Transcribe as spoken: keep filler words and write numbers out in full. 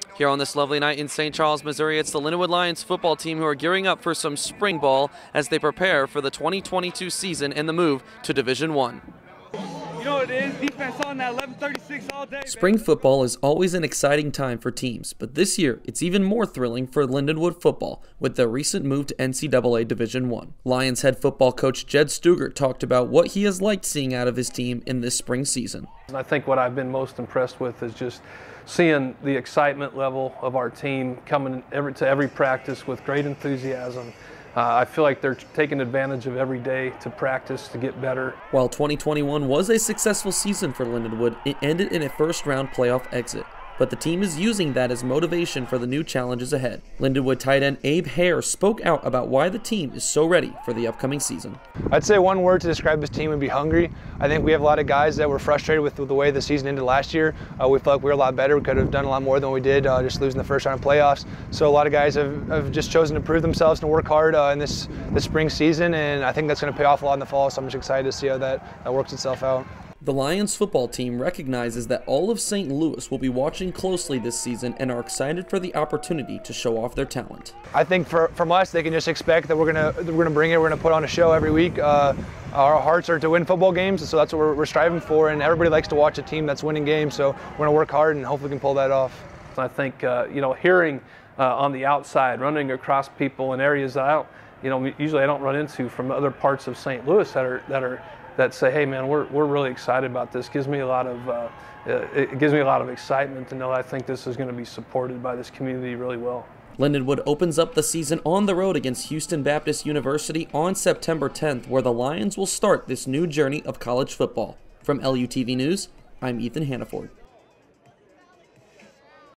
Here on this lovely night in Saint Charles, Missouri, it's the Lindenwood Lions football team who are gearing up for some spring ball as they prepare for the twenty twenty-two season and the move to Division One. You know what it is, defense on that eleven thirty-six all day. Spring football is always an exciting time for teams, but this year it's even more thrilling for Lindenwood football with their recent move to N C double A Division One. Lions head football coach Jed Stugart talked about what he has liked seeing out of his team in this spring season. I think what I've been most impressed with is just seeing the excitement level of our team coming every, to every practice with great enthusiasm. Uh, I feel like they're taking advantage of every day to practice to get better. While twenty twenty-one was a successful season for Lindenwood, it ended in a first-round playoff exit. But the team is using that as motivation for the new challenges ahead. Lindenwood tight end Abe Hare spoke out about why the team is so ready for the upcoming season. I'd say one word to describe this team would be hungry. I think we have a lot of guys that were frustrated with the way the season ended last year. Uh, we felt like we were a lot better. We could have done a lot more than we did, uh, just losing the first round of playoffs. So a lot of guys have, have just chosen to prove themselves and work hard uh, in this, this spring season, and I think that's going to pay off a lot in the fall, so I'm just excited to see how that, that works itself out. The Lions football team recognizes that all of Saint Louis will be watching closely this season and are excited for the opportunity to show off their talent. I think for, from us, they can just expect that we're gonna we're gonna bring it. We're gonna put on a show every week. Uh, our hearts are to win football games, so that's what we're, we're striving for. And everybody likes to watch a team that's winning games, so we're gonna work hard and hopefully we can pull that off. I think uh, you know, hearing uh, on the outside, running across people in areas that I don't, you know, usually I don't run into from other parts of Saint Louis that are that are. that say, hey man, we're, we're really excited about this. Gives me a lot of, uh, it gives me a lot of excitement to know I think this is going to be supported by this community really well. Lindenwood opens up the season on the road against Houston Baptist University on September tenth, where the Lions will start this new journey of college football. From L U T V News, I'm Ethan Hannaford.